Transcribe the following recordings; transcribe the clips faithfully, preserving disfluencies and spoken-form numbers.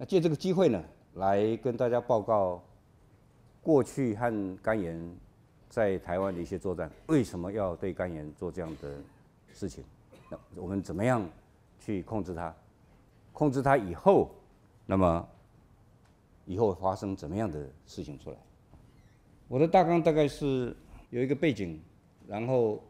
借这个机会呢，来跟大家报告过去和肝炎在台湾的一些作战，为什么要对肝炎做这样的事情？那我们怎么样去控制它？控制它以后，那么以后发生怎么样的事情出来？我的大纲大概是有一个背景，然后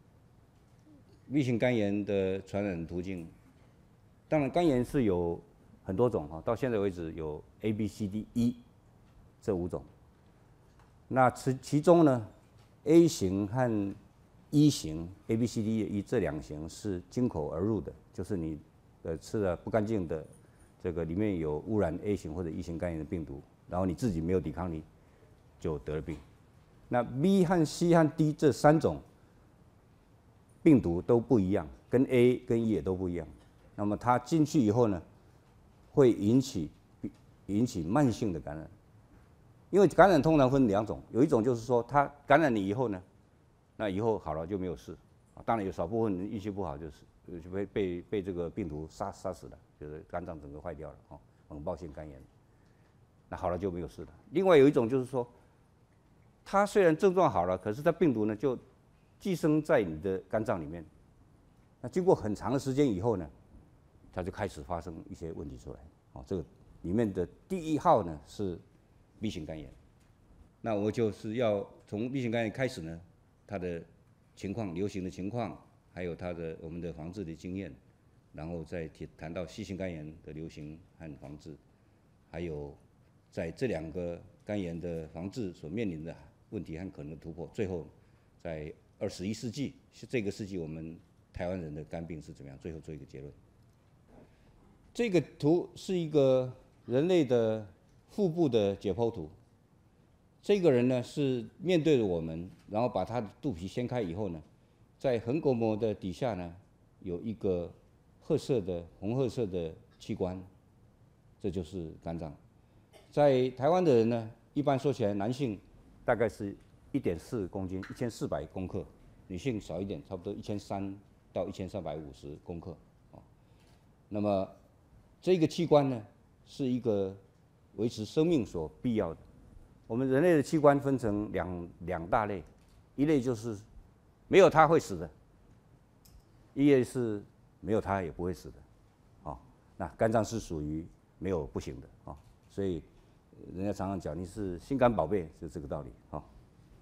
B 型肝炎的传染途径。当然，肝炎是有很多种哈，到现在为止有 A、B、C、D、E 这五种。那其其中呢 ，A 型和 E 型 A、B、C、D 的 E 这两型是经口而入的，就是你呃吃了不干净的这个里面有污染 A 型或者 E 型肝炎的病毒，然后你自己没有抵抗力，就得了病。那 B 和 C 和 D 这三种病毒都不一样，跟 A 跟 E 也都不一样。那么它进去以后呢，会引起引起慢性的感染。因为感染通常分两种，有一种就是说它感染你以后呢，那以后好了就没有事。当然有少部分人运气不好，就是就被被被这个病毒杀杀死了，就是肝脏整个坏掉了，哦，猛暴性肝炎。那好了就没有事了。另外有一种就是说，它虽然症状好了，可是它病毒呢就寄生在你的肝脏里面。那经过很长的时间以后呢，它就开始发生一些问题出来。哦，这个里面的第一号呢是 B 型肝炎。那我就是要从 B 型肝炎开始呢，它的情况、流行的情况，还有它的我们的防治的经验，然后再谈到 C 型肝炎的流行和防治，还有在这两个肝炎的防治所面临的问题和可能的突破。最后，在二十一世纪，这个世纪我们台湾人的肝病是怎么样？最后做一个结论。这个图是一个人类的腹部的解剖图。这个人呢是面对着我们，然后把他的肚皮掀开以后呢，在横膈膜的底下呢有一个褐色的红褐色的器官，这就是肝脏。在台湾的人呢，一般说起来，男性大概是 一点四公斤，一千四百公克，女性少一点，差不多一千三到一千三百五十公克。那么这个器官呢，是一个维持生命所必要的。我们人类的器官分成两两大类，一类就是没有它会死的，一类是没有它也不会死的。哦，那肝脏是属于没有不行的啊，哦，所以人家常常讲你是心肝宝贝，就这个道理啊，哦。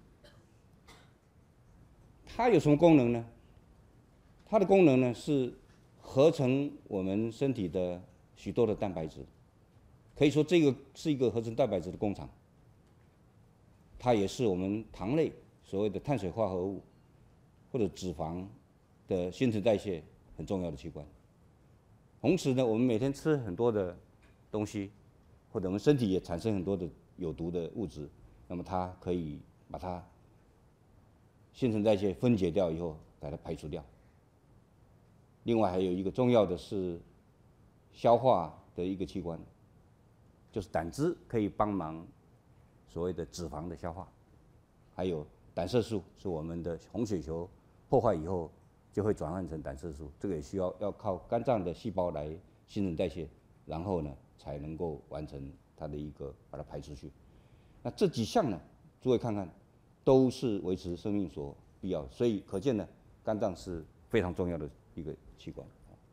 它有什么功能呢？它的功能呢是合成我们身体的许多的蛋白质，可以说这个是一个合成蛋白质的工厂。它也是我们糖类所谓的碳水化合物或者脂肪的新陈代谢很重要的器官。同时呢，我们每天吃很多的东西，或者我们身体也产生很多的有毒的物质，那么它可以把它新陈代谢分解掉以后，把它排除掉。另外还有一个重要的是消化的一个器官，就是胆汁可以帮忙所谓的脂肪的消化，还有胆色素是我们的红血球破坏以后就会转换成胆色素，这个也需要要靠肝脏的细胞来新陈代谢，然后呢才能够完成它的一个把它排出去。那这几项呢，诸位看看，都是维持生命所必要的，所以可见呢，肝脏是非常重要的一个器官。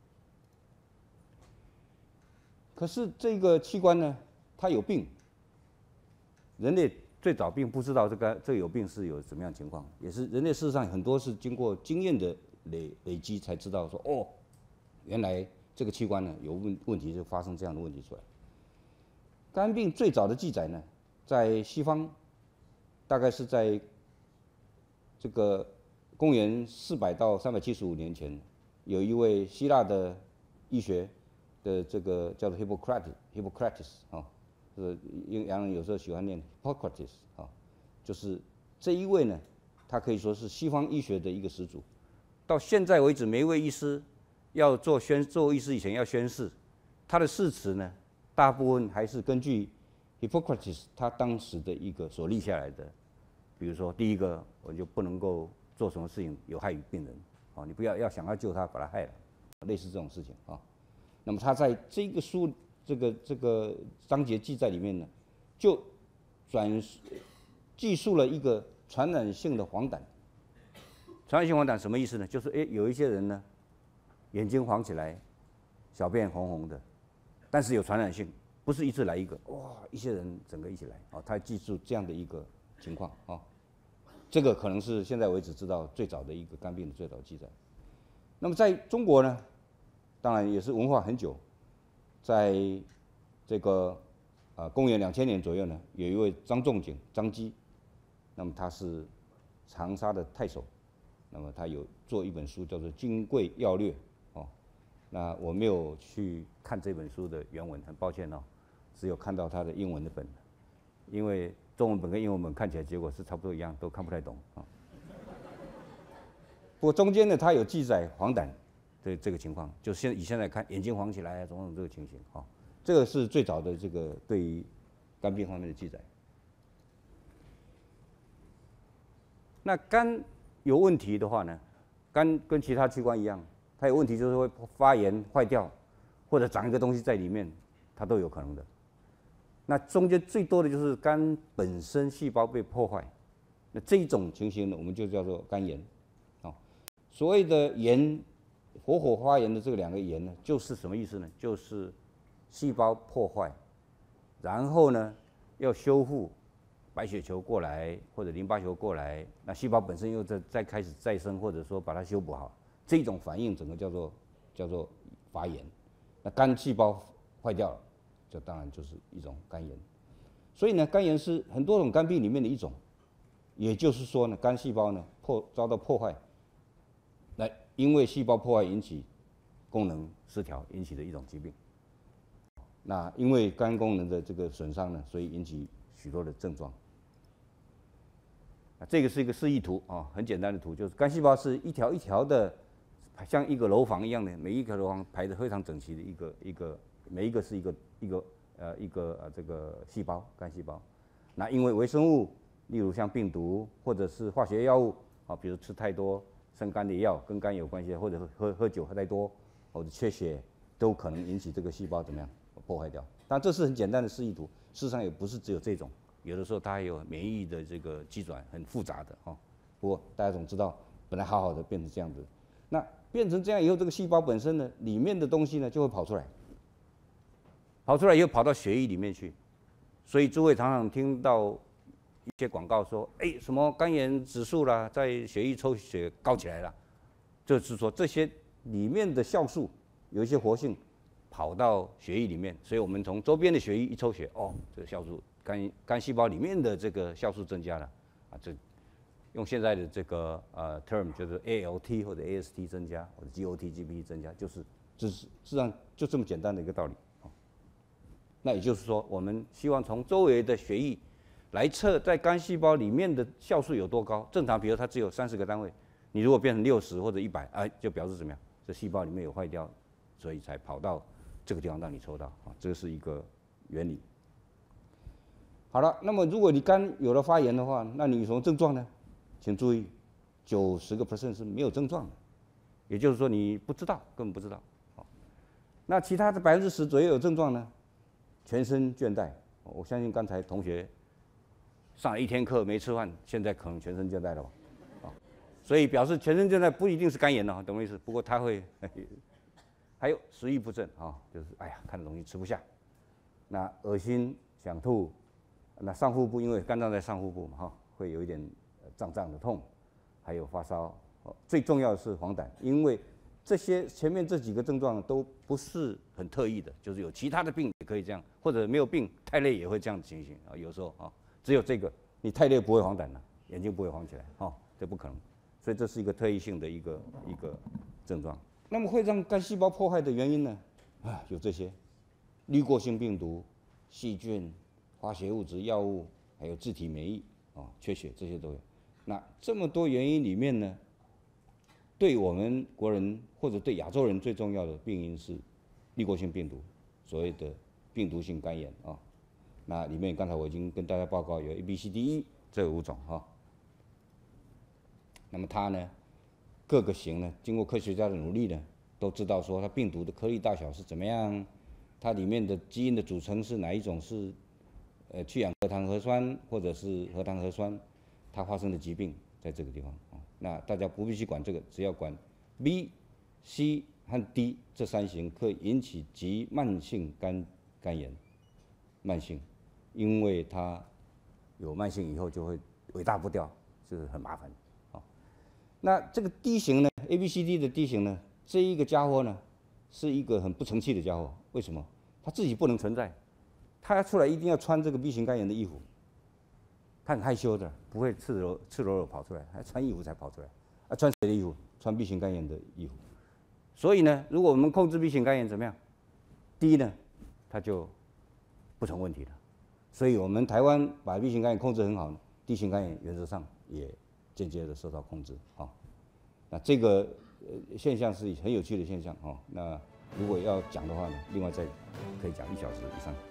可是这个器官呢，它有病。人类最早并不知道这个这个有病是有什么样的情况，也是人类事实上很多是经过经验的累累积才知道说，哦，原来这个器官呢有问问题，就发生这样的问题出来。肝病最早的记载呢，在西方，大概是在这个公元四百到三百七十五年前，有一位希腊的医学的这个叫做 Hippocrates Hippocrates 啊。这洋人有时候喜欢念 Hippocrates 啊，就是这一位呢，他可以说是西方医学的一个始祖。到现在为止，每一位医师要做宣做医师以前要宣誓，他的誓词呢，大部分还是根据 Hippocrates 他当时的一个所立下来的。比如说，第一个，我就不能够做什么事情有害于病人，啊，你不要要想要救他，把他害了，类似这种事情啊。那么他在这个书这个这个章节记载里面呢，就转记述了一个传染性的黄疸。传染性黄疸什么意思呢？就是哎，有一些人呢，眼睛黄起来，小便红红的，但是有传染性，不是一次来一个，哇，一些人整个一起来，哦，他记述这样的一个情况啊、哦。这个可能是现在为止知道最早的一个肝病的最早记载。那么在中国呢，当然也是文化很久，在这个啊、呃、公元两千年左右呢，有一位张仲景张基，那么他是长沙的太守，那么他有做一本书叫做《金匮要略》哦，那我没有去看这本书的原文，很抱歉哦，只有看到他的英文的本，因为中文本跟英文本看起来结果是差不多一样，都看不太懂啊。不过中间呢，他有记载黄疸的这个情况，就现以现在看，眼睛黄起来啊，种种这个情形啊，这个是最早的这个对于肝病方面的记载。那肝有问题的话呢，肝跟其他器官一样，它有问题就是会发炎坏掉，或者长一个东西在里面，它都有可能的。那中间最多的就是肝本身细胞被破坏，那这种情形呢，我们就叫做肝炎。哦，所谓的炎，活火发炎的这个两个炎呢，就是什么意思呢？就是细胞破坏，然后呢要修复，白血球过来或者淋巴球过来，那细胞本身又再再开始再生，或者说把它修补好，这种反应整个叫做叫做发炎。那肝细胞坏掉了，这当然就是一种肝炎。所以呢，肝炎是很多种肝病里面的一种，也就是说呢，肝细胞呢破遭到破坏，那因为细胞破坏引起功能失调引起的一种疾病。那因为肝功能的这个损伤呢，所以引起许多的症状。啊，这个是一个示意图啊，很简单的图，就是肝细胞是一条一条的，像一个楼房一样的，每一个楼房排得非常整齐的一个一个，每一个是一个一个呃一个呃这个细胞，肝细胞。那因为微生物，例如像病毒或者是化学药物啊，比如吃太多生肝的药跟肝有关系，或者喝喝酒喝太多，或者缺血，都可能引起这个细胞怎么样破坏掉。但这是很简单的示意图，事实上也不是只有这种。有的时候它还有免疫的这个机转，很复杂的哈。不过大家总知道，本来好好的变成这样子，那变成这样以后，这个细胞本身呢，里面的东西呢就会跑出来，跑出来以后跑到血液里面去。所以诸位常常听到一些广告说，哎，什么肝炎指数啦，在血液抽血高起来了，就是说这些里面的酵素有一些活性跑到血液里面，所以我们从周边的血液一抽血，哦，这个酵素。肝肝细胞里面的这个酵素增加了，啊，这用现在的这个呃 term 就是 A L T 或者 A S T 增加，或者 G O T G P 增加，就是就是实际上就这么简单的一个道理。那也就是说，我们希望从周围的血液来测在肝细胞里面的酵素有多高。正常，比如它只有三十个单位，你如果变成六十或者一百，哎，就表示怎么样？这细胞里面有坏掉，所以才跑到这个地方让你抽到啊，这是一个原理。好了，那么如果你肝有了发炎的话，那你有什么症状呢？请注意，九十个 percent 是没有症状的，也就是说你不知道，根本不知道。好，那其他的百分之十左右有症状呢？全身倦怠，我相信刚才同学上了一天课没吃饭，现在可能全身倦怠了吧？啊，所以表示全身倦怠不一定是肝炎哦，懂我意思？不过它会，还有食欲不振啊，就是哎呀看的东西吃不下，那恶心想吐。那上腹部因为肝脏在上腹部嘛，哈，会有一点胀胀的痛，还有发烧。最重要的是黄疸，因为这些前面这几个症状都不是很特异的，就是有其他的病也可以这样，或者没有病太累也会这样的情形啊。有时候啊，只有这个你太累不会黄疸了，眼睛不会黄起来，哈，这不可能。所以这是一个特异性的一个一个症状。那么会让肝细胞破坏的原因呢？啊，有这些，滤过性病毒、细菌。化学物质、药物，还有自体免疫啊、哦，缺血这些都有。那这么多原因里面呢，对我们国人或者对亚洲人最重要的病因是滤过性病毒，所谓的病毒性肝炎啊、哦。那里面刚才我已经跟大家报告有 A B C D E 这五种哈、哦。那么它呢，各个型呢，经过科学家的努力呢，都知道说它病毒的颗粒大小是怎么样， 它里面的基因的组成是哪一种是呃去氧核糖核酸或者是核糖核酸，它发生的疾病在这个地方啊。那大家不必去管这个，只要管 B、C 和 D 这三型可以引起急慢性肝肝炎，慢性，因为它有慢性以后就会尾大不掉，是很麻烦。好，那这个 D 型呢 ，A、B、C、D 的 D 型呢，这一个家伙呢，是一个很不成器的家伙。为什么？他自己不能存在，他要出来一定要穿这个 B 型肝炎的衣服。他很害羞的，不会赤裸赤裸裸跑出来，还穿衣服才跑出来。啊，穿谁的衣服？穿 B 型肝炎的衣服。所以呢，如果我们控制 B 型肝炎怎么样？第一呢，它就不成问题了。所以我们台湾把 B 型肝炎控制很好 ，D 型肝炎原则上也间接的受到控制。啊、哦，那这个呃现象是很有趣的现象哦。那如果要讲的话呢，另外再可以讲一小时以上。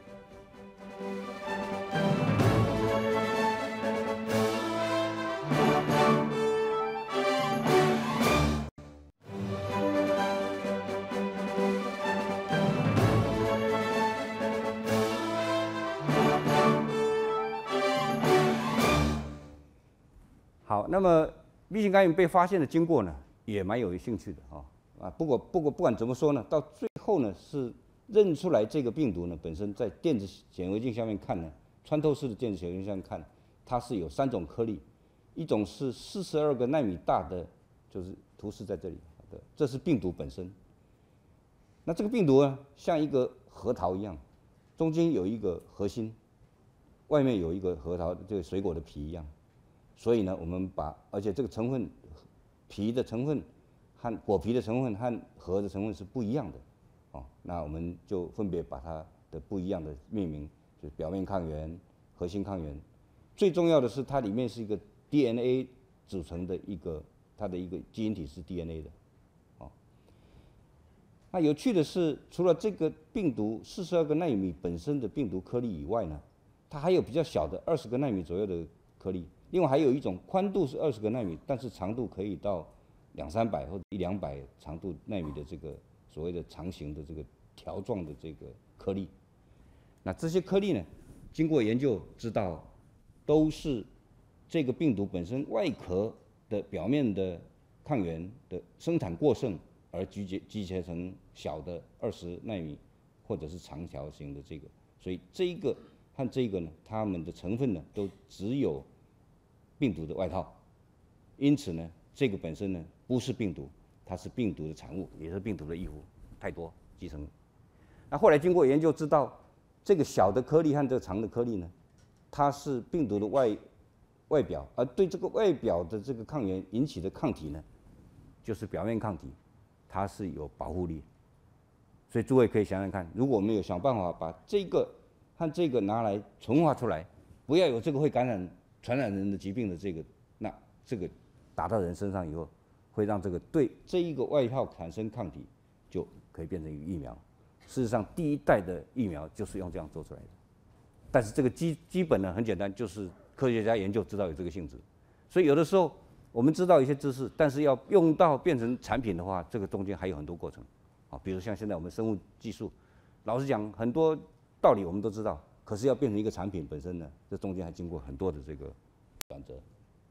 好，那么 B 型肝炎被发现的经过呢，也蛮有兴趣的啊、哦、啊。不过不过不管怎么说呢，到最后呢是认出来这个病毒呢本身在电子显微镜下面看呢，穿透式的电子显微镜下面看，它是有三种颗粒，一种是四十二个纳米大的，就是图示在这里的，这是病毒本身。那这个病毒呢，像一个核桃一样，中间有一个核心，外面有一个核桃这个水果的皮一样。所以呢，我们把，而且这个成分，皮的成分和果皮的成分和核的成分是不一样的，哦，那我们就分别把它的不一样的命名，就是表面抗原、核心抗原。最重要的是，它里面是一个 D N A 组成的一个，它的一个基因体是 D N A 的，哦。那有趣的是，除了这个病毒四十二个纳米本身的病毒颗粒以外呢，它还有比较小的二十个纳米左右的颗粒。另外还有一种宽度是二十个纳米，但是长度可以到两三百或者一两百长度纳米的这个所谓的长形的这个条状的这个颗粒。那这些颗粒呢，经过研究知道，都是这个病毒本身外壳的表面的抗原的生产过剩而集结集结成小的二十纳米或者是长条形的这个，所以这一个和这个呢，它们的成分呢都只有病毒的外套，因此呢，这个本身呢不是病毒，它是病毒的产物，也是病毒的衣服，太多集成。那后来经过研究知道，这个小的颗粒和这个长的颗粒呢，它是病毒的外外表，而对这个外表的这个抗原引起的抗体呢，就是表面抗体，它是有保护力。所以诸位可以想想看，如果我们有想办法把这个和这个拿来纯化出来，不要有这个会感染传染人的疾病的这个，那这个打到人身上以后，会让这个对这一个外套产生抗体，就可以变成一个疫苗。事实上，第一代的疫苗就是用这样做出来的。但是这个基基本呢很简单，就是科学家研究知道有这个性质，所以有的时候我们知道一些知识，但是要用到变成产品的话，这个中间还有很多过程。啊，比如像现在我们生物技术，老实讲，很多道理我们都知道。可是要变成一个产品本身呢，这中间还经过很多的这个转折。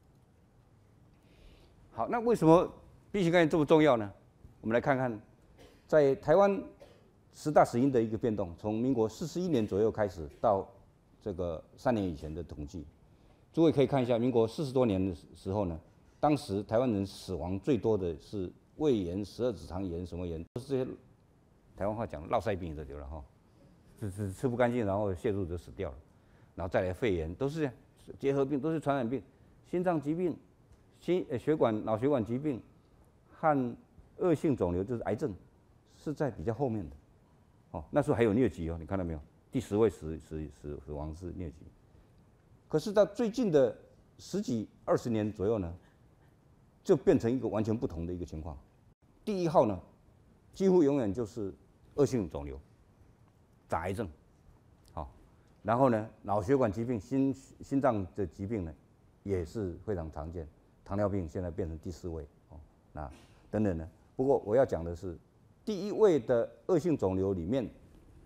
好，那为什么 B 型肝炎这么重要呢？我们来看看，在台湾十大死因的一个变动，从民国四十一年左右开始到这个三年以前的统计，诸位可以看一下，民国四十多年的时候呢，当时台湾人死亡最多的是胃炎、十二指肠炎、什么炎，都是这些台湾话讲落塞病这就了哈。就是吃不干净，然后泻入就死掉了，然后再来肺炎，都是结核病，都是传染病，心脏疾病、心呃血管脑血管疾病和恶性肿瘤就是癌症，是在比较后面的。哦，那时候还有疟疾哦，你看到没有？第十位死死死死亡是疟疾。可是到最近的十几二十年左右呢，就变成一个完全不同的一个情况。第一号呢，几乎永远就是恶性肿瘤。长癌症，好，然后呢，脑血管疾病、心心脏的疾病呢，也是非常常见。糖尿病现在变成第四位，哦，那等等呢。不过我要讲的是，第一位的恶性肿瘤里面，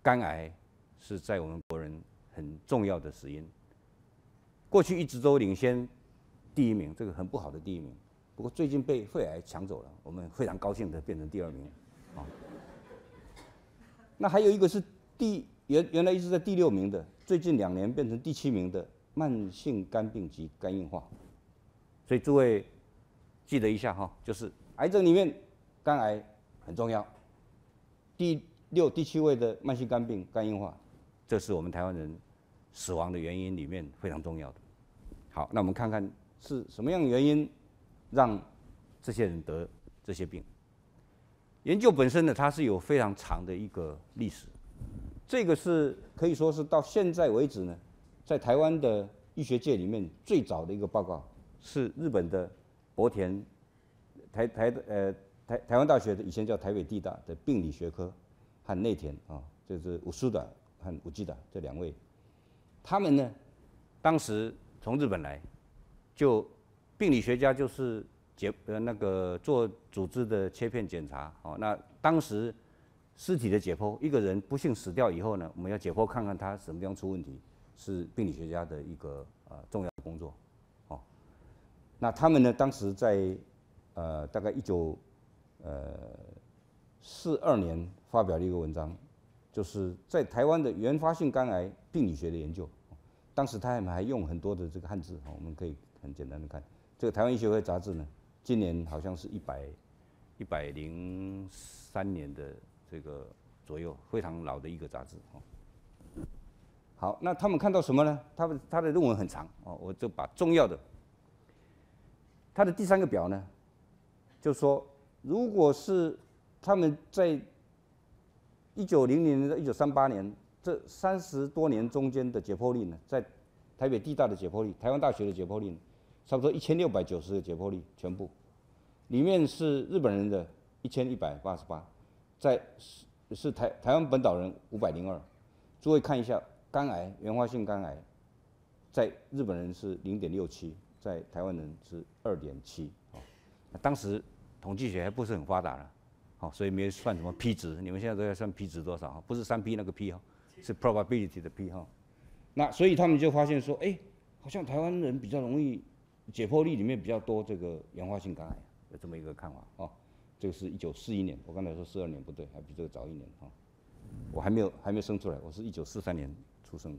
肝癌是在我们国人很重要的死因。过去一直都领先第一名，这个很不好的第一名。不过最近被肺癌抢走了，我们非常高兴的变成第二名。啊，那还有一个是第原原来一直在第六名的，最近两年变成第七名的慢性肝病及肝硬化。所以诸位记得一下哈，就是癌症里面肝癌很重要，第六、第七位的慢性肝病、肝硬化，这是我们台湾人死亡的原因里面非常重要的。好，那我们看看是什么样的原因让这些人得这些病。研究本身呢，它是有非常长的一个历史，这个是可以说是到现在为止呢，在台湾的医学界里面最早的一个报告，是日本的博田台台呃台台湾大学的以前叫台北地大的病理学科和内田啊，就是武苏达和武基达这两位，他们呢当时从日本来，就病理学家就是解呃那个做组织的切片检查哦，那当时尸体的解剖，一个人不幸死掉以后呢，我们要解剖看看他什么地方出问题，是病理学家的一个呃重要的工作哦。那他们呢，当时在呃大概一九呃四二年发表了一个文章，就是在台湾的原发性肝癌病理学的研究。当时他们还用很多的这个汉字，我们可以很简单的看。这个台湾医学会杂志呢，今年好像是一百一百零三年的这个左右，非常老的一个杂志。好，那他们看到什么呢？他们他的论文很长哦，我就把重要的。他的第三个表呢，就说如果是他们在一九零零年到一九三八年。这三十多年中间的解剖率呢，在台北地大的解剖率、台湾大学的解剖率呢，差不多一千六百九十个解剖率全部，里面是日本人的一千一百八十八，在是台台湾本岛人五百零二。诸位看一下，肝癌原发性肝癌，在日本人是零点六七，在台湾人是二点七。当时统计学还不是很发达了，好，所以没有算什么 P 值，你们现在都在算 P 值多少？不是三 P 那个 P 哈。是 probability 的 p 哈，那所以他们就发现说，哎、欸，好像台湾人比较容易解剖率里面比较多这个原发性肝癌，有这么一个看法哦。这个是一九四一年，我刚才说四二年不对，还比这个早一年哈。我还没有还没有生出来，我是一九四三年出生的。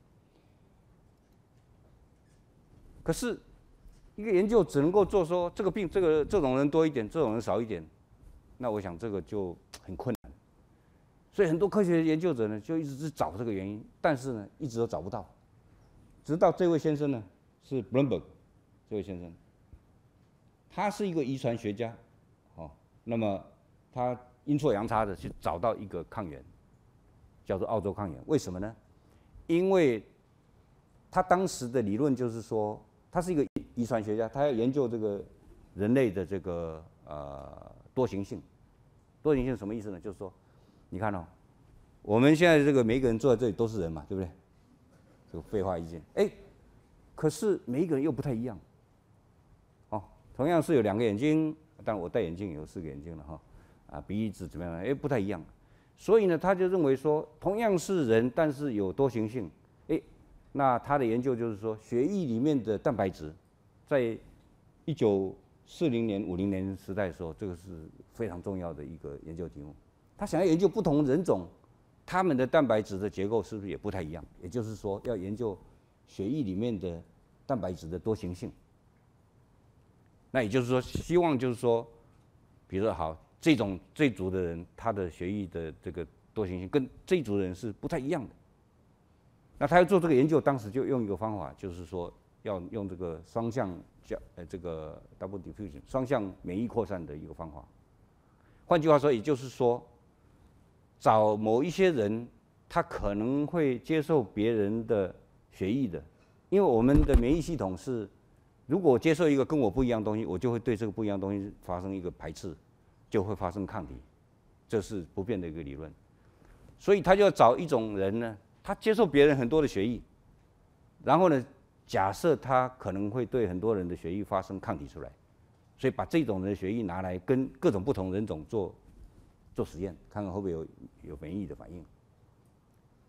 可是一个研究只能够做说这个病这个这种人多一点，这种人少一点，那我想这个就很困难。所以很多科学研究者呢，就一直是找这个原因，但是呢，一直都找不到。直到这位先生呢，是 Bloomberg 这位先生，他是一个遗传学家，哦，那么他阴错阳差的去找到一个抗原，叫做澳洲抗原。为什么呢？因为他当时的理论就是说，他是一个遗传学家，他要研究这个人类的这个呃多形性。多形性什么意思呢？就是说。你看哦，我们现在这个每一个人坐在这里都是人嘛，对不对？这个废话一件，哎，可是每一个人又不太一样。哦，同样是有两个眼睛，当然我戴眼镜有四个眼睛了哈，啊，鼻子怎么样？哎，不太一样。所以呢，他就认为说，同样是人，但是有多形性。哎，那他的研究就是说，血液里面的蛋白质，在一九四零年、五零年时代的时候，这个是非常重要的一个研究题目。他想要研究不同人种，他们的蛋白质的结构是不是也不太一样？也就是说，要研究血液里面的蛋白质的多形性。那也就是说，希望就是说，比如说好，这种这一组的人，他的血液的这个多形性跟这一组的人是不太一样的。那他要做这个研究，当时就用一个方法，就是说要用这个双向交呃这个 double diffusion 双向免疫扩散的一个方法。换句话说，也就是说。找某一些人，他可能会接受别人的血液的，因为我们的免疫系统是，如果我接受一个跟我不一样的东西，我就会对这个不一样的东西发生一个排斥，就会发生抗体，这是不变的一个理论。所以他就要找一种人呢，他接受别人很多的血液，然后呢，假设他可能会对很多人的血液发生抗体出来，所以把这种人的血液拿来跟各种不同人种做。做实验，看看会不会有有免疫的反应。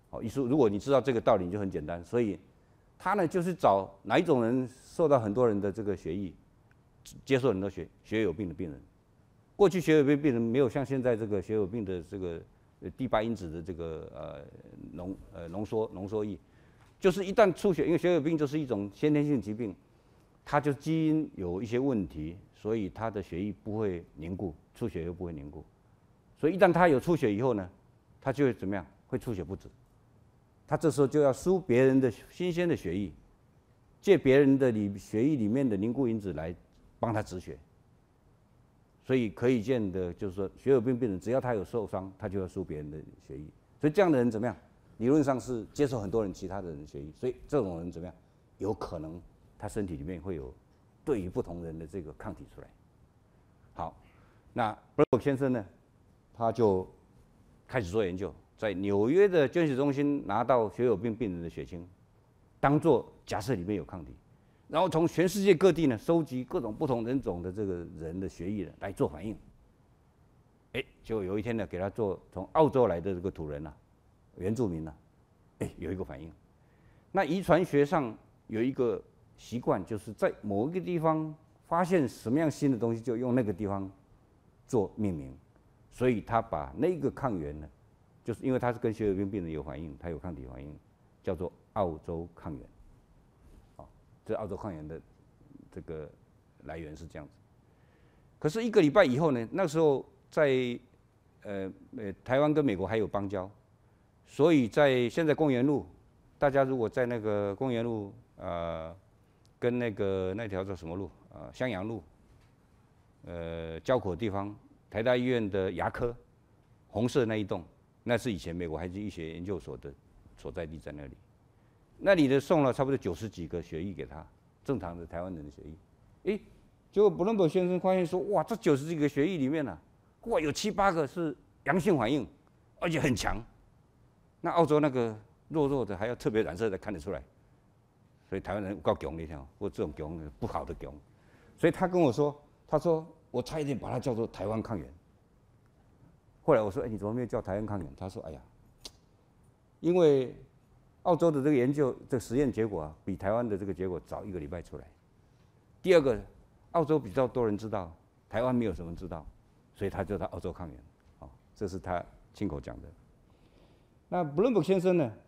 好，意思如果你知道这个道理，你就很简单。所以他呢就是找哪一种人受到很多人的这个血液，接受很多血血友病的病人。过去血友病病人没有像现在这个血友病的这个第八因子的这个呃浓呃浓缩浓缩液，就是一旦出血，因为血友病就是一种先天性疾病，它就基因有一些问题，所以它的血液不会凝固，出血又不会凝固，所以一旦它有出血以后呢，它就会怎么样？会出血不止。他这时候就要输别人的新鲜的血液，借别人的里血液里面的凝固因子来帮他止血。所以可以见的就是说，血友病病人只要他有受伤，他就要输别人的血液。所以这样的人怎么样？理论上是接受很多人其他的人的血液，所以这种人怎么样？有可能他身体里面会有对于不同人的这个抗体出来。好，那布伦伯先生呢，他就开始做研究。在纽约的捐血中心拿到血友病病人的血清，当做假设里面有抗体，然后从全世界各地呢收集各种不同人种的这个人的血液呢来做反应。哎，结果有一天呢，给他做从澳洲来的这个土人啊，原住民啊，哎有一个反应。那遗传学上有一个习惯，就是在某一个地方发现什么样新的东西，就用那个地方做命名，所以他把那个抗原呢。就是因为它是跟血友病病人有反应，它有抗体反应，叫做澳洲抗原。啊，这澳洲抗原的这个来源是这样子。可是一个礼拜以后呢，那时候在呃呃台湾跟美国还有邦交，所以在现在公园路，大家如果在那个公园路呃跟那个那条叫什么路啊、呃、襄阳路，呃交口的地方，台大医院的牙科红色那一栋。那是以前美国海军医学研究所的所在地，在那里，那里的送了差不多九十几个血液给他，正常的台湾人的血液，哎，结果布伦伯先生发现说，哇，这九十几个血液里面呢、啊，哇，有七八个是阳性反应，而且很强。那澳洲那个弱弱的还要特别染色才看得出来，所以台湾人够强，你看，或这种强不好的强，所以他跟我说，他说我差一点把它叫做台湾抗原。后来我说：“哎，你怎么没有叫台湾抗原？”他说：“哎呀，因为澳洲的这个研究这个实验结果啊，比台湾的这个结果早一个礼拜出来。第二个，澳洲比较多人知道，台湾没有什么人知道，所以他叫他澳洲抗原。哦，这是他亲口讲的。那布伦伯先生呢，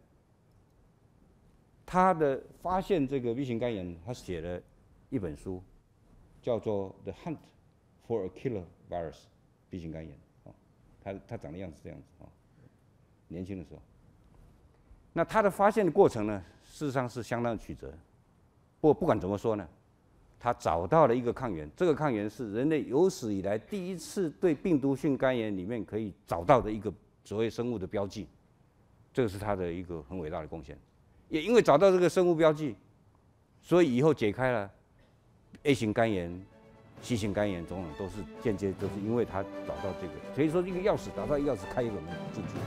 他的发现这个 V 型肝炎，他写了一本书，叫做《The Hunt for a Killer Virus》，V 型肝炎。他他长的样子这样子啊，年轻的时候。那他的发现的过程呢，事实上是相当曲折。不过不管怎么说呢，他找到了一个抗原，这个抗原是人类有史以来第一次对病毒性肝炎里面可以找到的一个所谓生物的标记，这个是他的一个很伟大的贡献。也因为找到这个生物标记，所以以后解开了 A 型肝炎。C 型肝炎种种都是间接都是因为他找到这个，所以说一个钥匙找到一个钥匙开一个门进去。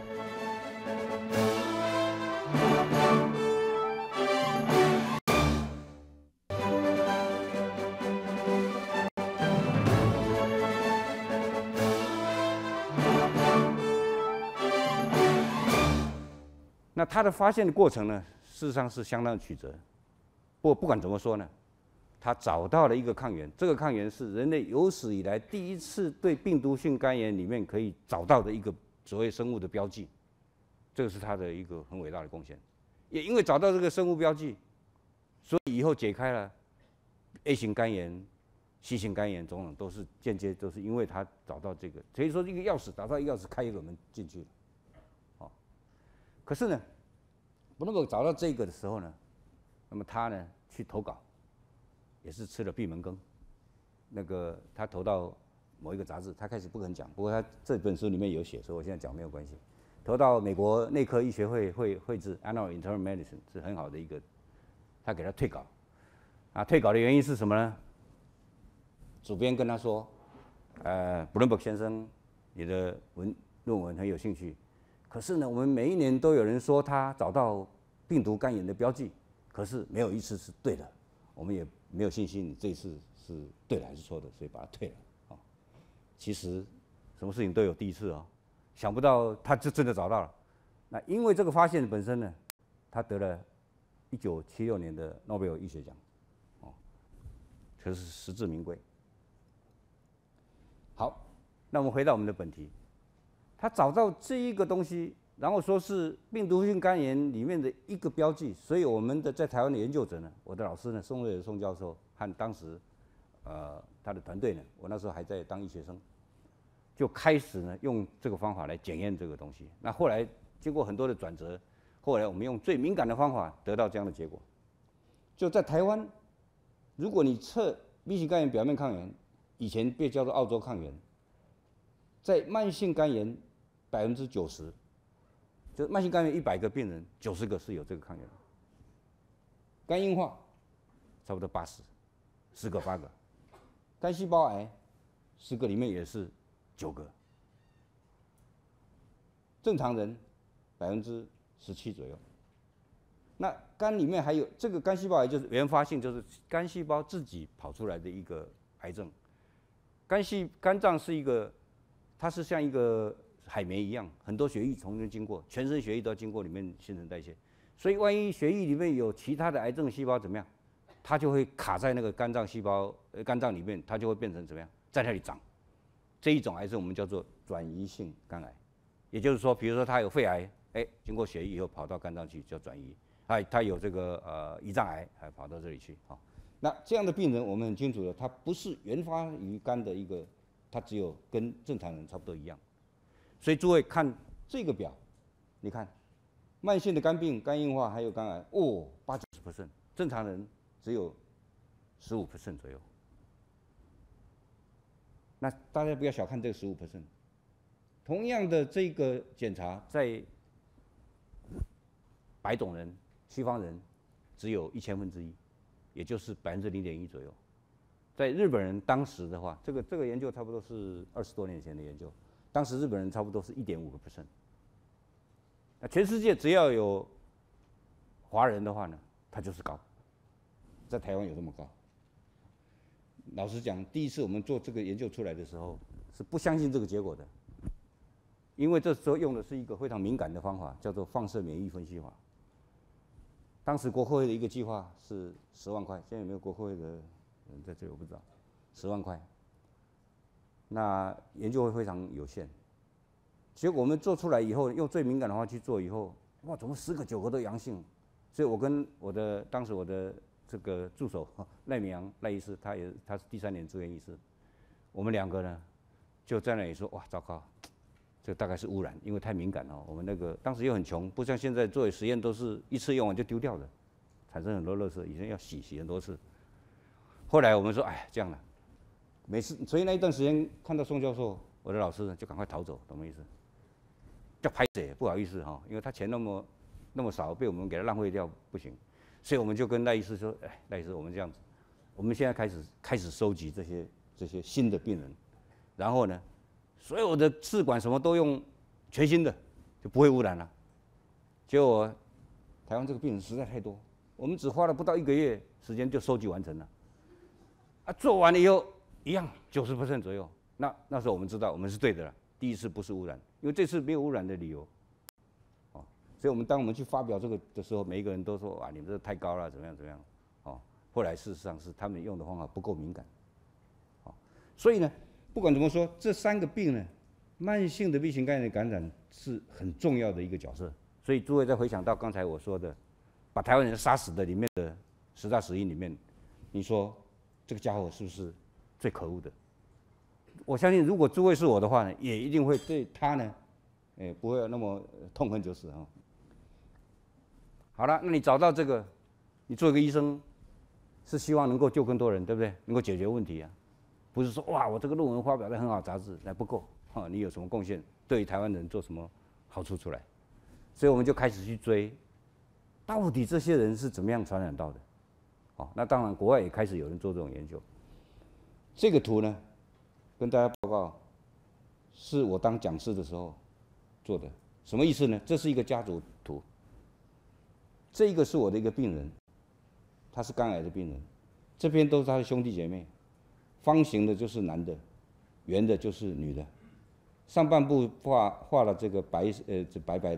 那他的发现的过程呢，事实上是相当曲折。不过不管怎么说呢，他找到了一个抗原，这个抗原是人类有史以来第一次对病毒性肝炎里面可以找到的一个所谓生物的标记，这个是他的一个很伟大的贡献。也因为找到这个生物标记，所以以后解开了 A 型肝炎、C 型肝炎种种都是间接都是因为他找到这个，所以说一个钥匙找到一个钥匙开一个门进去了。好，可是呢，不能够找到这个的时候呢，那么他呢去投稿。也是吃了闭门羹，那个他投到某一个杂志，他开始不肯讲，不过他这本书里面有写，所以我现在讲没有关系。投到美国内科医学会会会志 Annals of Internal Medicine 是很好的一个，他给他退稿，啊，退稿的原因是什么呢？主编跟他说，呃，布伦伯先生，你的文论文很有兴趣，可是呢，我们每一年都有人说他找到病毒肝炎的标记，可是没有一次是对的，我们也没有信心你这一次是对的还是错的，所以把它退了。啊，其实什么事情都有第一次啊，想不到他就真的找到了， 那因为这个发现本身呢，他得了一九七六年的诺贝尔医学奖，哦，可是实至名归。好，那我们回到我们的本题，他找到这一个东西，然后说是病毒性肝炎里面的一个标记，所以我们的在台湾的研究者呢，我的老师呢，宋瑞尔宋教授和当时呃他的团队呢，我那时候还在当医学生，就开始呢用这个方法来检验这个东西。那后来经过很多的转折，后来我们用最敏感的方法得到这样的结果。就在台湾，如果你测 B 型肝炎表面抗原，以前被叫做澳洲抗原，在慢性肝炎百分之九十，就是慢性肝炎一百个病人，九十个是有这个抗原。肝硬化差不多八十，十个八个。肝细胞癌十个里面也是九个。正常人百分之十七左右。那肝里面还有这个肝细胞癌，就是原发性，就是肝细胞自己跑出来的一个癌症。肝细肝脏是一个，它是像一个海绵一样，很多血液从中经过，全身血液都要经过里面新陈代谢。所以万一血液里面有其他的癌症细胞怎么样，它就会卡在那个肝脏细胞、呃肝脏里面，它就会变成怎么样，在那里长。这一种癌症我们叫做转移性肝癌，也就是说，比如说它有肺癌，哎，经过血液以后跑到肝脏去叫转移。它它有这个呃胰脏癌，还跑到这里去，好。那这样的病人，我们很清楚的，他不是原发于肝的一个，他只有跟正常人差不多一样。所以诸位看这个表，你看，慢性的肝病、肝硬化还有肝癌，哦，八九十 percent， 正常人只有十五 percent 左右。那大家不要小看这个十五 percent， 同样的这个检查在白种人、西方人只有一千分之一。也就是百分之零点一左右，在日本人当时的话，这个这个研究差不多是二十多年前的研究，当时日本人差不多是一点五个 percent。那全世界只要有华人的话呢，它就是高，在台湾有这么高。老实讲，第一次我们做这个研究出来的时候，是不相信这个结果的，因为这时候用的是一个非常敏感的方法，叫做放射免疫分析法。当时国科会的一个计划是十万块，现在有没有国科会的人在这里我不知道，十万块。那研究会非常有限，结果我们做出来以后，用最敏感的方法去做以后，哇，怎么十个九个都阳性？所以我跟我的当时我的这个助手赖明阳赖医师，他也他是第三年住院医师，我们两个呢就在那里说，哇，糟糕。这大概是污染，因为太敏感了。我们那个当时又很穷，不像现在做实验都是一次用完就丢掉的，产生很多垃圾，以前要洗洗很多次。后来我们说，哎，这样了，每次所以那一段时间看到宋教授，我的老师就赶快逃走，懂我意思？叫拍谁？不好意思哈，因为他钱那么那么少，被我们给他浪费掉，不行。所以我们就跟赖医师说，哎，赖医师，我们这样子，我们现在开始开始收集这些这些新的病人，然后呢？所有的试管什么都用全新的，就不会污染了。结果台湾这个病人实在太多，我们只花了不到一个月时间就收集完成了。啊，做完了以后一样九十 percent 左右。那那时候我们知道我们是对的了，第一次不是污染，因为这次没有污染的理由。哦，所以我们当我们去发表这个的时候，每一个人都说啊，你们这太高了，怎么样怎么样。哦，后来事实上是他们用的方法不够敏感。哦，所以呢。不管怎么说，这三个病呢，慢性的 B 型肝炎的感染是很重要的一个角色。所以诸位再回想到刚才我说的，把台湾人杀死的里面的十大死因里面，你说这个家伙是不是最可恶的？我相信，如果诸位是我的话呢，也一定会对他呢，哎，不会那么痛恨就是哈。好了，那你找到这个，你做一个医生，是希望能够救更多人，对不对？能够解决问题啊。不是说哇，我这个论文发表在很好杂志，那不够哈，你有什么贡献？对于台湾人做什么好处出来？所以我们就开始去追，到底这些人是怎么样传染到的？哦，那当然国外也开始有人做这种研究。这个图呢，跟大家报告，是我当讲师的时候做的，什么意思呢？这是一个家族图，这个是我的一个病人，他是肝癌的病人，这边都是他的兄弟姐妹。方形的就是男的，圆的就是女的。上半部画画了这个白呃这白白的，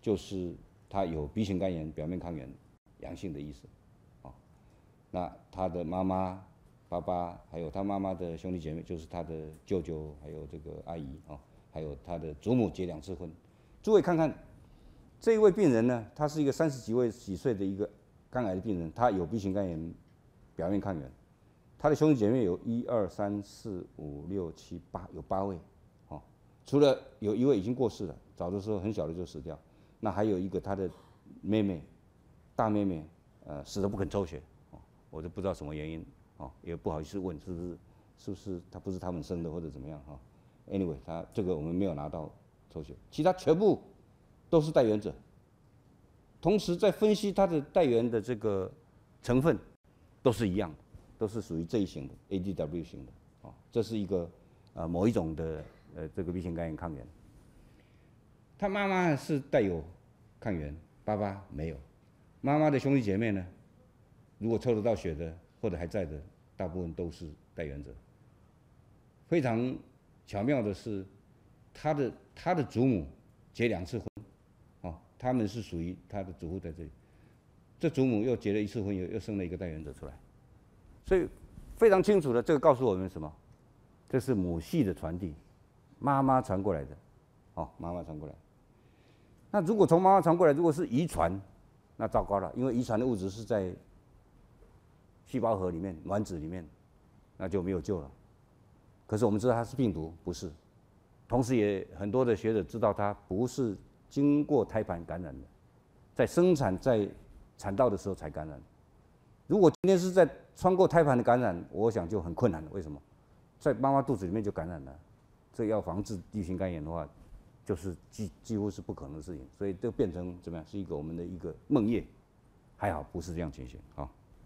就是他有 B 型肝炎表面抗原阳性的意思，哦，那他的妈妈、爸爸，还有他妈妈的兄弟姐妹，就是他的舅舅，还有这个阿姨哦，还有他的祖母结两次婚。诸位看看，这一位病人呢，他是一个三十几位几岁的一个肝癌的病人，他有 B 型肝炎表面抗原，他的兄弟姐妹有一二三四五六七八，有八位，哦，除了有一位已经过世了，早的时候很小的就死掉，那还有一个他的妹妹，大妹妹，呃，死得不肯抽血，哦，我就不知道什么原因。哦，也不好意思问是不是是不是他不是他们生的或者怎么样哈。Anyway， 他这个我们没有拿到抽血，其他全部都是带原者。同时在分析它的带原的这个成分都是一样的，都是属于这一型的 A D W 型的。哦，这是一个呃某一种的呃这个 B 型肝炎抗原。他妈妈是带有抗原，爸爸没有。妈妈的兄弟姐妹呢，如果抽得到血的或者还在的，大部分都是带原者。非常巧妙的是，他的他的祖母结两次婚，哦，他们是属于他的祖父在这里，这祖母又结了一次婚，又又生了一个带原者出来，所以非常清楚的，这个告诉我们什么？这是母系的传递，妈妈传过来的，哦，妈妈传过来。那如果从妈妈传过来，如果是遗传，那糟糕了，因为遗传的物质是在细胞核里面、卵子里面，那就没有救了。可是我们知道它是病毒，不是。同时也很多的学者知道它不是经过胎盘感染的，在生产在产道的时候才感染。如果今天是在穿过胎盘的感染，我想就很困难了。为什么？在妈妈肚子里面就感染了，这要防治B型肝炎的话，就是几几乎是不可能的事情。所以就变成怎么样？是一个我们的一个梦魇。还好不是这样情形啊。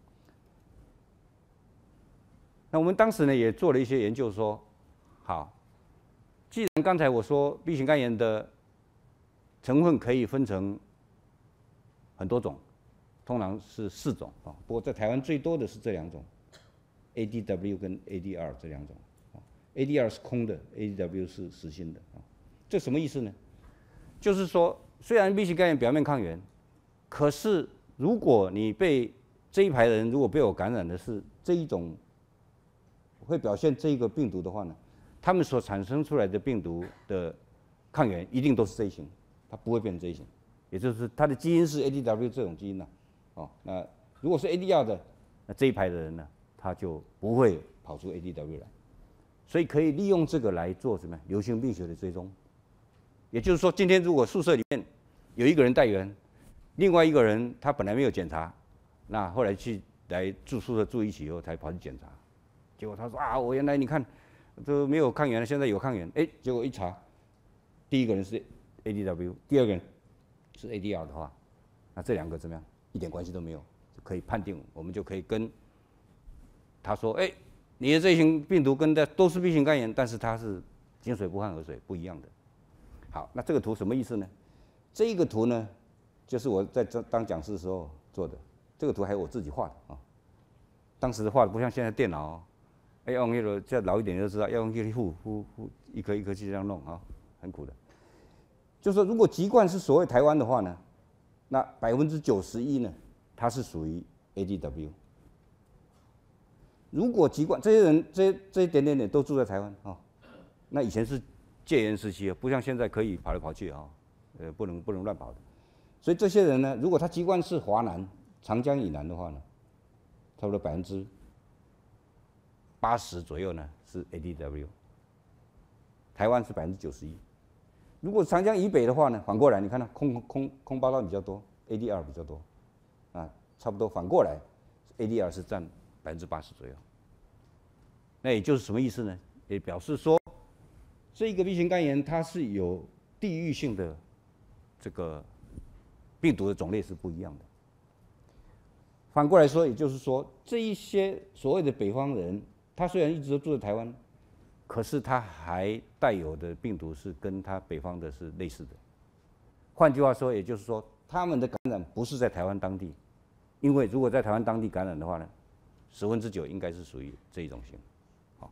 那我们当时呢也做了一些研究说，好，既然刚才我说 B 型肝炎的成分可以分成很多种，通常是四种啊，不过在台湾最多的是这两种 ，A D W 跟 A D R 这两种啊 ，A D R 是空的 ，A D W 是实心的啊。这什么意思呢？就是说，虽然 B 型肝炎表面抗原，可是如果你被这一排人如果被我感染的是这一种。会表现这个病毒的话呢，他们所产生出来的病毒的抗原一定都是这一型，它不会变成这一型，也就是它的基因是 A D W 这种基因呢、啊，哦，那如果是 A D R 的，那这一排的人呢，他就不会跑出 A D W 来，所以可以利用这个来做什么流行病学的追踪。也就是说，今天如果宿舍里面有一个人带原，另外一个人他本来没有检查，那后来去来住宿舍住一起以后才跑去检查。结果他说啊，我原来你看都没有抗原了，现在有抗原，哎，结果一查，第一个人是 A D W， 第二个人是 A D R 的话，那这两个怎么样？一点关系都没有，就可以判定，我们就可以跟他说，哎，你的这一型病毒跟的都是 B 型肝炎，但是它是井水不犯河水，不一样的。好，那这个图什么意思呢？这一个图呢，就是我在当讲师的时候做的，这个图还是我自己画的啊，当时画的不像现在电脑、哦。要用那个，再老一点就知道，要用那个糊糊糊一颗一颗去这样弄啊，很苦的。就是说，如果籍贯是所谓台湾的话呢，那百分之九十一呢，它是属于 A D W。如果籍贯这些人，这些这一点点点都住在台湾啊、哦，那以前是戒严时期啊，不像现在可以跑来跑去啊、哦，呃，不能不能乱跑的。所以这些人呢，如果他籍贯是华南、长江以南的话呢，差不多百分之八十左右呢是 A D W， 台湾是百分之九十一。如果长江以北的话呢，反过来你看到空空空包道比较多 ，A D R 比较多，啊，差不多反过来 ，A D R 是占百分之八十左右。那也就是什么意思呢？也表示说，这个 B 型肝炎它是有地域性的这个病毒的种类是不一样的。反过来说，也就是说，这一些所谓的北方人。他虽然一直都住在台湾，可是他还带有的病毒是跟他北方的是类似的。换句话说，也就是说，他们的感染不是在台湾当地，因为如果在台湾当地感染的话呢，十分之九应该是属于这一种型。好，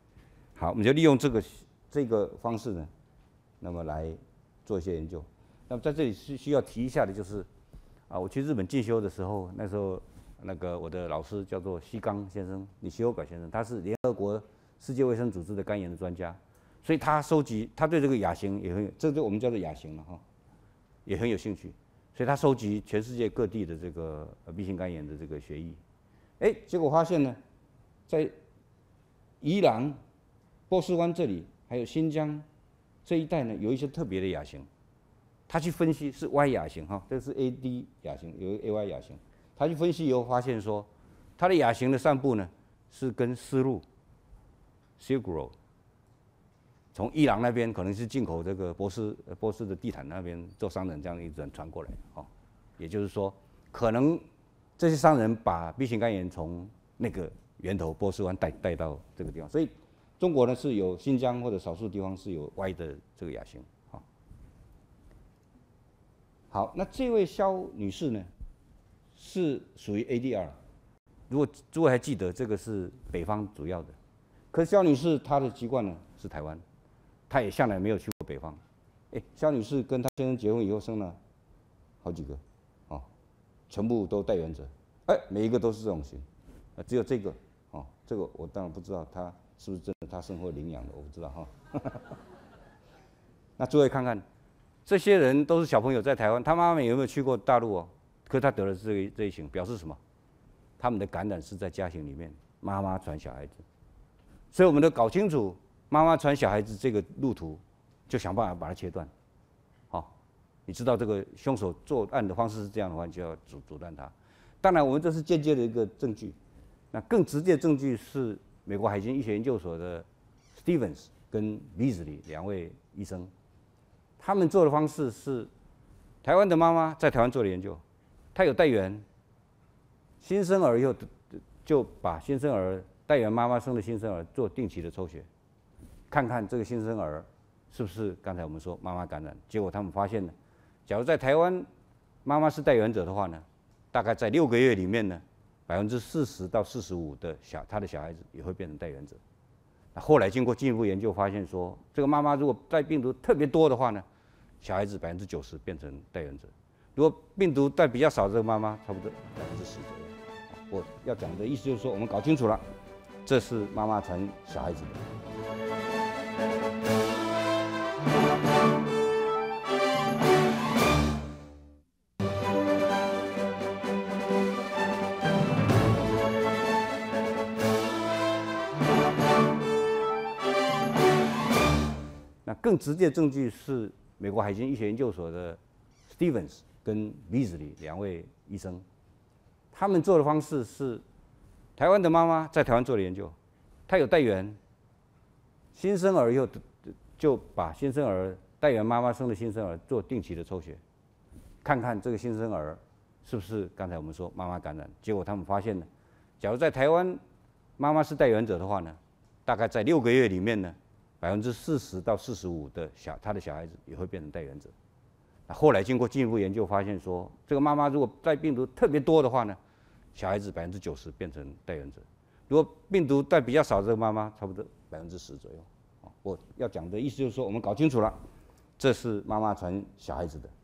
好，我们就利用这个这个方式呢，那么来做一些研究。那那么在这里需需要提一下的就是，啊，我去日本进修的时候，那时候那个我的老师叫做西冈先生，李西欧改先生，他是联合国世界卫生组织的肝炎的专家，所以他收集，他对这个亚型也很有，这就我们叫做亚型了哈，也很有兴趣，所以他收集全世界各地的这个 B 型肝炎的这个血液，哎，结果发现呢，在伊朗、波斯湾这里还有新疆这一带呢，有一些特别的亚型。他去分析是 Y 亚型哈，这是 A D 亚型，有 A Y 亚型。他去分析以后发现说，它的亚型的散布呢是跟丝路 Silk Road 从伊朗那边可能是进口这个波斯波斯的地毯那边做商人这样一直传过来哦，也就是说，可能这些商人把 B 型肝炎从那个源头波斯湾带带到这个地方，所以中国呢是有新疆或者少数地方是有 Y 的这个亚型。好，那这位肖女士呢，是属于 A D R。如果诸位还记得，这个是北方主要的。可是肖女士她的籍贯呢是台湾，她也向来没有去过北方。哎，肖女士跟她先生结婚以后生了好几个，哦，全部都带原者，哎，每一个都是这种型，啊，只有这个，哦，这个我当然不知道她是不是真的她生活领养的，我不知道哈。那诸位看看。这些人都是小朋友在台湾，他妈妈有没有去过大陆哦？可是他得了这一这一型，表示什么？他们的感染是在家庭里面，妈妈传小孩子。所以我们得搞清楚妈妈传小孩子这个路途，就想办法把它切断。好、哦，你知道这个凶手作案的方式是这样的话，你就要阻阻断他。当然，我们这是间接的一个证据，那更直接的证据是美国海军医学研究所的 Stevens 跟 Beasley 两位医生。他们做的方式是，台湾的妈妈在台湾做的研究，她有带源，新生儿以后就把新生儿带源妈妈生的新生儿做定期的抽血，看看这个新生儿是不是刚才我们说妈妈感染。结果他们发现呢，假如在台湾妈妈是带源者的话呢，大概在六个月里面呢，百分之四十到四十五的小他的小孩子也会变成带源者。那后来经过进一步研究发现说，这个妈妈如果带病毒特别多的话呢，小孩子百分之九十变成带源者，如果病毒带比较少，这个妈妈差不多百分之十左右。我要讲的意思就是说，我们搞清楚了，这是妈妈传小孩子的。那更直接的证据是美国海军医学研究所的 Stevens 跟 Beasley 两位医生，他们做的方式是，台湾的妈妈在台湾做的研究，她有带源，新生儿以后就把新生儿带源妈妈生的新生儿做定期的抽血，看看这个新生儿是不是刚才我们说妈妈感染。结果他们发现呢，假如在台湾妈妈是带源者的话呢，大概在六个月里面呢，百分之四十到四十五的小他的小孩子也会变成带源者。那后来经过进一步研究发现说，这个妈妈如果带病毒特别多的话呢，小孩子百分之九十变成带源者。如果病毒带比较少，这个妈妈差不多百分之十左右。我要讲的意思就是说，我们搞清楚了，这是妈妈传小孩子的。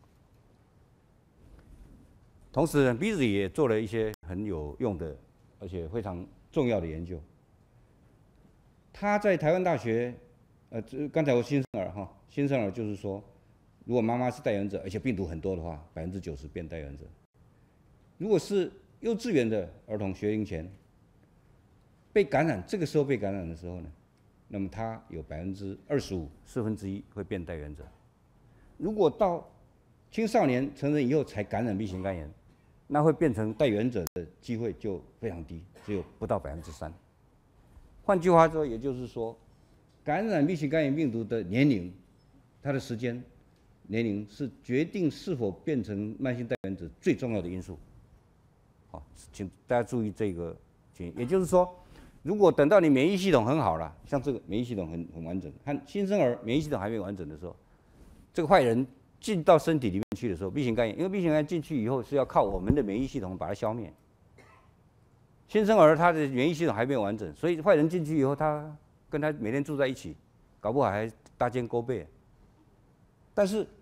同时呢 ，Beasley 也做了一些很有用的，而且非常重要的研究。他在台湾大学，呃，刚才我新生儿哈，新生儿就是说，如果妈妈是带源者，而且病毒很多的话，百分之九十变带源者。如果是幼稚园的儿童学龄前被感染，这个时候被感染的时候呢，那么他有百分之二十五，四分之一会变带源者。如果到青少年成人以后才感染 B 型肝炎，那会变成带源者的机会就非常低，只有不到百分之三。换句话说，也就是说，感染 B 型肝炎病毒的年龄，它的时间、年龄是决定是否变成慢性带源者最重要的因素。好，请大家注意这个情形，也就是说，如果等到你免疫系统很好了，像这个免疫系统很很完整，和新生儿免疫系统还没完整的时候，这个坏人进到身体里面去的时候 ，B 型肝炎，因为 B 型肝炎进去以后是要靠我们的免疫系统把它消灭。新生儿他的免疫系统还没有完整，所以坏人进去以后，他跟他每天住在一起，搞不好还搭肩勾背。但是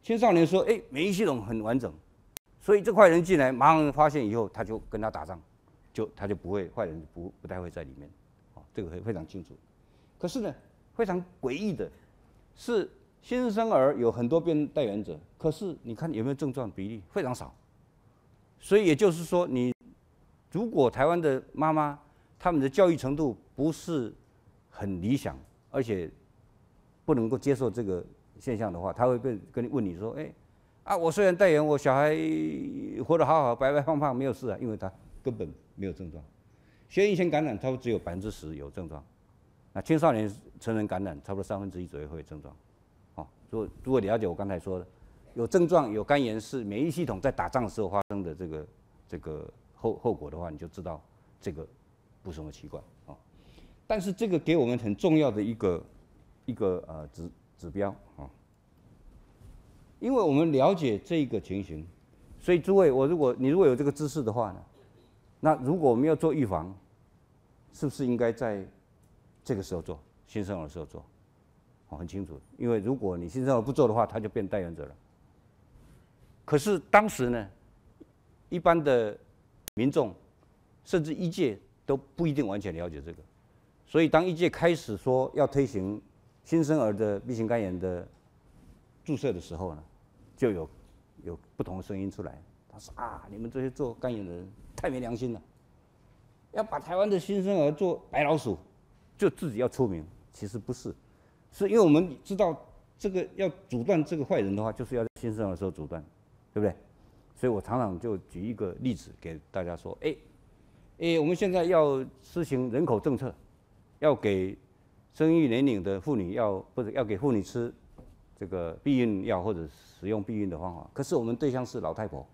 青少年说，哎，免疫系统很完整，所以这坏人进来，马上发现以后，他就跟他打仗，就他就不会，坏人不不太会在里面，哦，这个非常清楚。可是呢，非常诡异的是，新生儿有很多变带原者，可是你看有没有症状比例非常少，所以也就是说，你如果台湾的妈妈他们的教育程度不是很理想，而且不能够接受这个现象的话，他会跟跟你问你说，哎、欸，啊，我虽然带原，我小孩活得好好，白白胖胖，没有事啊，因为他根本没有症状。血液性感染差不多只有百分之十有症状，那青少年成人感染差不多三分之一左右会有症状。哦，如果如果了解我刚才说的，有症状有肝炎是免疫系统在打仗的时候发生的这个这个后后果的话，你就知道这个不是什么奇怪哦。但是这个给我们很重要的一个一个呃指指标啊、哦，因为我们了解这个情形，所以诸位，我如果你如果有这个知识的话呢，那如果我们要做预防，是不是应该在这个时候做，新生儿的时候做？哦，很清楚，因为如果你新生儿不做的话，他就变带原者了。可是当时呢，一般的民众甚至医界都不一定完全了解这个，所以当医界开始说要推行新生儿的 B 型肝炎的注射的时候呢，就有有不同的声音出来。他说啊，你们这些做肝炎的人太没良心了，要把台湾的新生儿做白老鼠，就自己要出名。其实不是，是因为我们知道这个要阻断这个坏人的话，就是要在新生儿的时候阻断，对不对？所以我常常就举一个例子给大家说，哎、欸，哎、欸，我们现在要施行人口政策，要给生育年龄的妇女要不是要给妇女吃这个避孕药或者使用避孕的方法，可是我们对象是老太婆，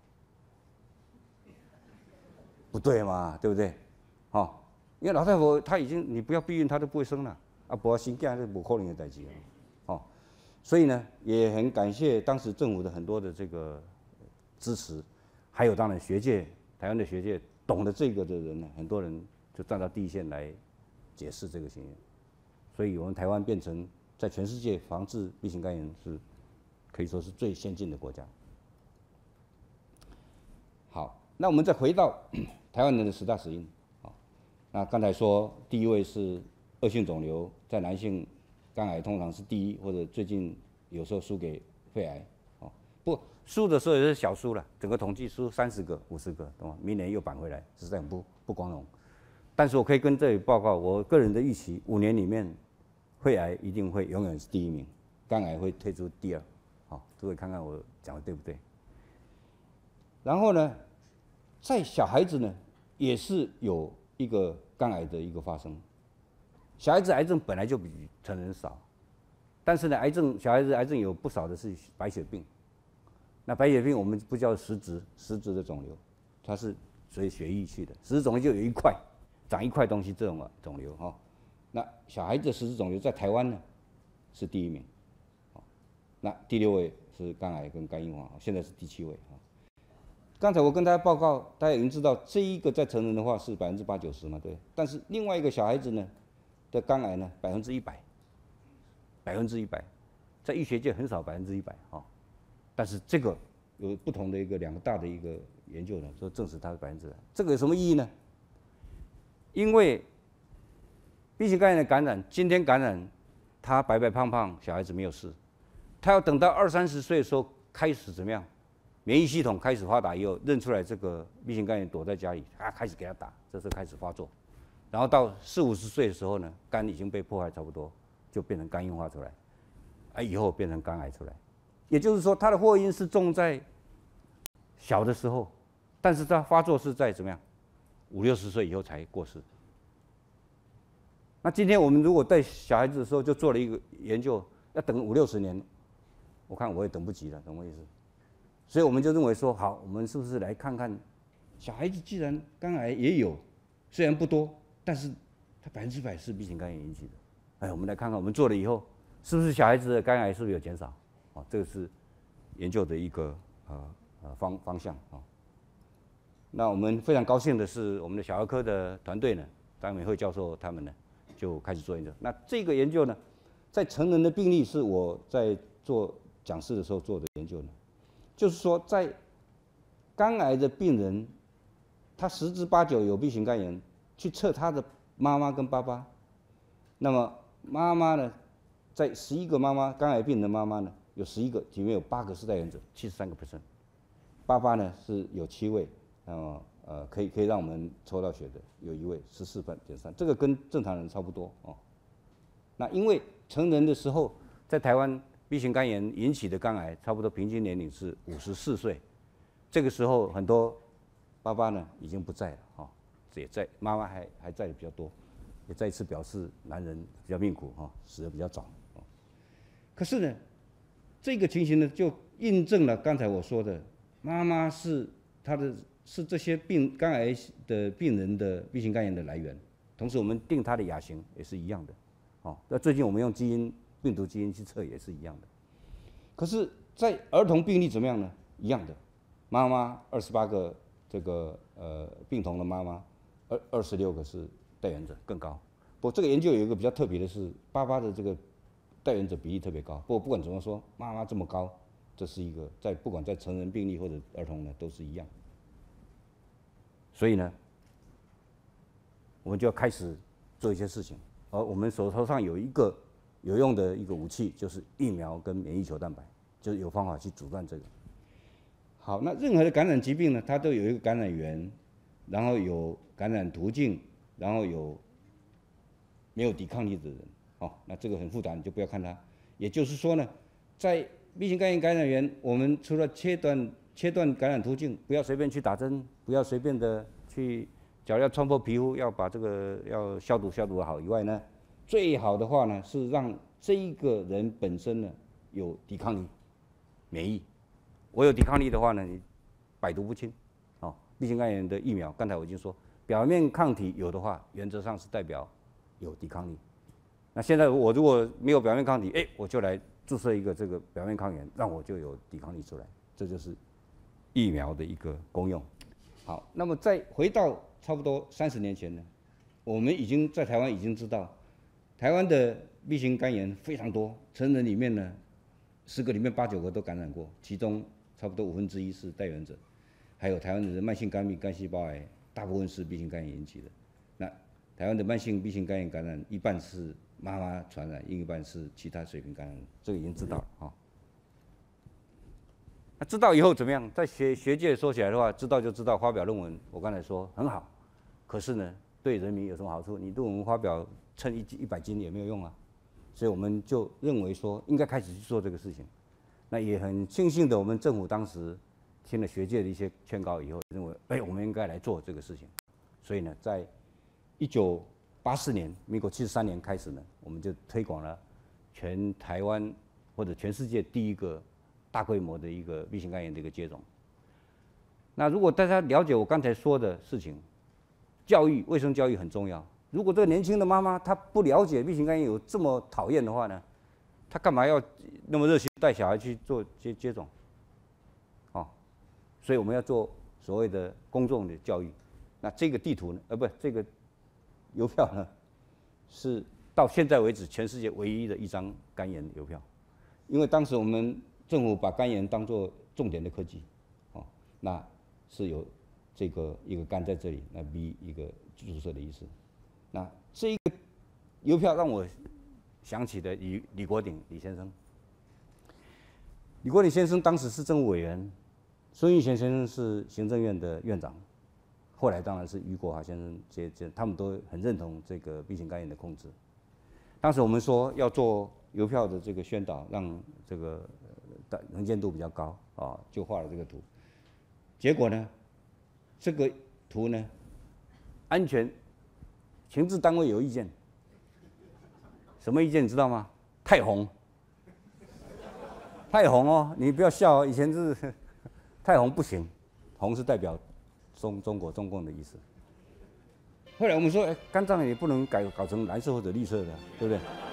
不对嘛，对不对？哦，因为老太婆她已经你不要避孕，她都不会生了，啊，不要生囝是不可能的代志，哦，所以呢，也很感谢当时政府的很多的这个支持，还有当然学界，台湾的学界懂得这个的人呢，很多人就站到第一线来解释这个情形，所以我们台湾变成在全世界防治 B 型肝炎是可以说是最先进的国家。好，那我们再回到台湾人的十大死因，好，那刚才说第一位是恶性肿瘤，在男性肝癌通常是第一，或者最近有时候输给肺癌，哦，不输的时候也是小输了，整个统计输三十个、五十个，懂吗？明年又扳回来，实在很不不光荣。但是我可以跟这里报告，我个人的预期，五年里面，肺癌一定会永远是第一名，肝癌会退出第二。好，诸位看看我讲的对不对？然后呢，在小孩子呢，也是有一个肝癌的一个发生。小孩子癌症本来就比成人少，但是呢，癌症小孩子癌症有不少的是白血病。那白血病我们不叫实质实质的肿瘤，它是随血液去的，实质肿瘤就有一块。长一块东西，这种肿瘤哈，那小孩子的实质肿瘤在台湾呢是第一名，那第六位是肝癌跟肝硬化，现在是第七位哈。刚才我跟大家报告，大家已经知道这一个在成人的话是百分之八九十嘛，对。但是另外一个小孩子呢的肝癌呢百分之一百，百分之一百，在医学界很少百分之一百哈。但是这个有不同的一个两个大的一个研究呢，说证实它是百分之百。这个有什么意义呢？因为 B 型肝炎的感染，今天感染，他白白胖胖，小孩子没有事，他要等到二三十岁的时候开始怎么样？免疫系统开始发达以后，认出来这个 B 型肝炎躲在家里，啊，开始给他打，这时候开始发作，然后到四五十岁的时候呢，肝已经被破坏差不多，就变成肝硬化出来，啊，以后变成肝癌出来，也就是说，它的祸因是种在小的时候，但是它发作是在怎么样？五六十岁以后才过世。那今天我们如果带小孩子的时候就做了一个研究，要等五六十年，我看我也等不及了，懂我意思？所以我们就认为说，好，我们是不是来看看，小孩子既然肝癌也有，虽然不多，但是它百分之百是 B 型肝炎引起的。哎，我们来看看我们做了以后，是不是小孩子的肝癌是不是有减少？啊，这个是研究的一个呃呃方方向啊。那我们非常高兴的是，我们的小儿科的团队呢，张美惠教授他们呢就开始做研究。那这个研究呢，在成人的病例是我在做讲师的时候做的研究呢，就是说在肝癌的病人，他十之八九有 B 型肝炎，去测他的妈妈跟爸爸，那么妈妈呢，在十一个妈妈肝癌病人的妈妈呢，有十一个里面有八个是带原者，七十三个 percent， 爸爸呢是有七位，那么呃可以可以让我们抽到血的有一位十四点三，这个跟正常人差不多哦。那因为成人的时候，在台湾 B 型肝炎引起的肝癌，差不多平均年龄是五十四岁，这个时候很多爸爸呢已经不在了哈，也在妈妈还还在的比较多，也再一次表示男人比较命苦哈，死得比较早。可是呢，这个情形呢就印证了刚才我说的，妈妈是他的是这些病肝癌的病人的 B 型肝炎的来源，同时我们定他的亚型也是一样的。哦，那最近我们用基因病毒基因去测也是一样的。可是，在儿童病例怎么样呢？一样的，妈妈二十八个这个呃病童的妈妈，二二十六个是带原者，更高。不过这个研究有一个比较特别的是，爸爸的这个带原者比例特别高。不过不管怎么说，妈妈这么高，这是一个在不管在成人病例或者儿童呢都是一样。所以呢，我们就要开始做一些事情。而我们手头上有一个有用的一个武器，就是疫苗跟免疫球蛋白，就是有方法去阻断这个。好，那任何的感染疾病呢，它都有一个感染源，然后有感染途径，然后有没有抵抗力的人。哦，那这个很复杂，你就不要看它。也就是说呢，在 B 型肝炎感染源，我们除了切断切断感染途径，不要随便去打针，不要随便的去。只要要穿破皮肤，要把这个要消毒消毒好以外呢，最好的话呢是让这一个人本身呢有抵抗力、免疫。我有抵抗力的话呢，你百毒不侵。哦 ，B 型肝炎的疫苗，刚才我已经说，表面抗体有的话，原则上是代表有抵抗力。那现在我如果没有表面抗体，哎，我就来注射一个这个表面抗原，让我就有抵抗力出来，这就是疫苗的一个功用。好，那么再回到差不多三十年前呢，我们已经在台湾已经知道，台湾的 B 型肝炎非常多，成人里面呢，十个里面八九个都感染过，其中差不多五分之一是带原者，还有台湾的慢性肝病、肝细胞癌，大部分是 B 型肝炎引起的。那台湾的慢性 B 型肝炎感染，一半是妈妈传染，另一半是其他水平感染，这个已经知道了哈。那知道以后怎么样？在学学界说起来的话，知道就知道，发表论文，我刚才说很好。可是呢，对人民有什么好处？你论文发表称一一百斤也没有用啊。所以我们就认为说，应该开始去做这个事情。那也很庆幸的，我们政府当时听了学界的一些劝告以后，认为，哎，我们应该来做这个事情。所以呢，在一九八四年，民国七十三年开始呢，我们就推广了全台湾或者全世界第一个大规模的一个 B 型肝炎的一个接种。那如果大家了解我刚才说的事情，教育、卫生教育很重要。如果这个年轻的妈妈她不了解 B 型肝炎有这么讨厌的话呢，她干嘛要那么热心带小孩去做接接种？哦，所以我们要做所谓的公众的教育。那这个地图呢？呃，不，这个邮票呢，是到现在为止全世界唯一的一张肝炎邮票，因为当时我们政府把肝炎当作重点的科技，哦，那是有这个一个肝在这里，那 B 一个注射的意思。那这个邮票让我想起了李李国鼎李先生。李国鼎先生当时是政务委员，孙运璇先生是行政院的院长，后来当然是余国华先生接接，他们都很认同这个 B 型肝炎的控制。当时我们说要做邮票的这个宣导，让这个能见度比较高啊，就画了这个图。结果呢，这个图呢，安全情治单位有意见，什么意见你知道吗？太红，太红哦，你不要笑哦，以前是太红不行，红是代表中中国中共的意思。后来我们说，哎，肝脏也不能改搞成蓝色或者绿色的，对不对？